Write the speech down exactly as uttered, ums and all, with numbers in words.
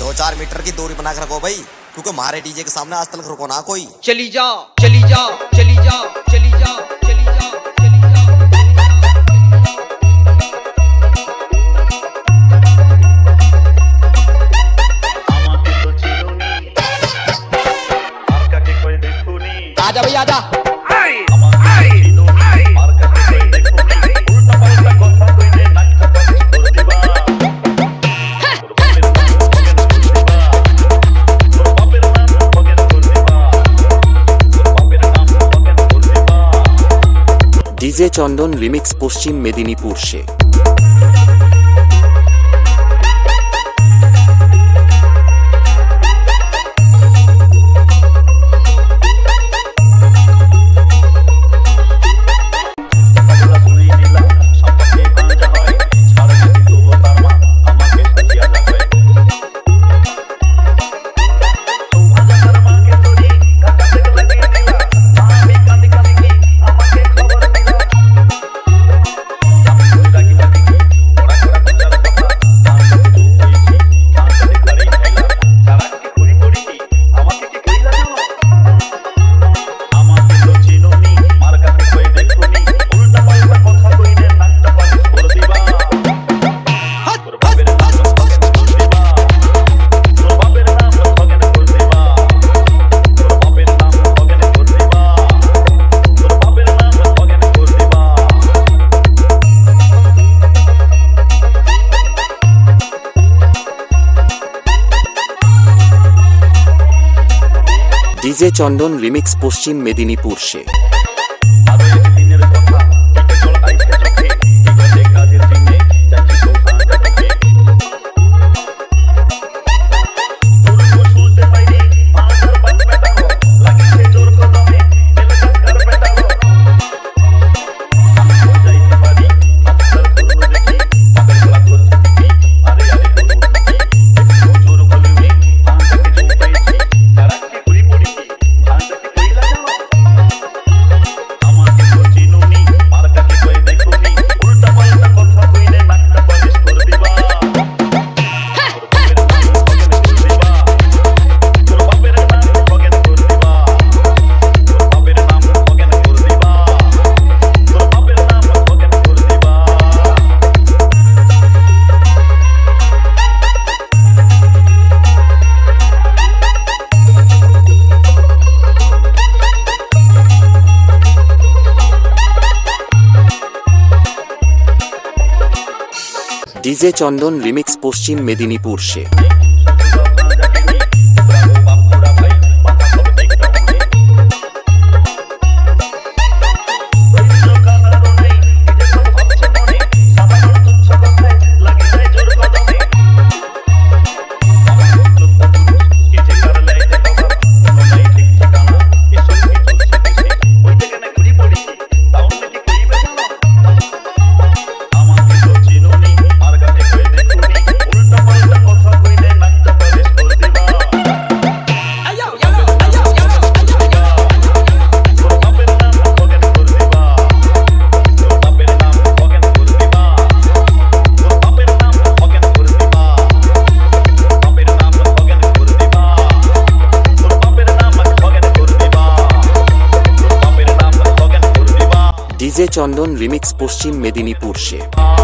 दो चार मीटर की दूरी बना के रखो भाई, क्योंकि हमारे डीजे के सामने आज तक रुको ना कोई। चली जा चली जा चली जा चली जा चली जा चली जा। आजा भाई आजा। ডিজে চন্দন রিমিক্স পশ্চিম মেদিনীপুর সে। ডিজে চন্দন রিমিক্স পশ্চিম মেদিনীপুর সে। ডিজে চন্দন রিমিক্স পশ্চিম মেদিনীপুর সে। ডিজে চন্দন রিমিক্স পশ্চিম মেদিনীপুর সে।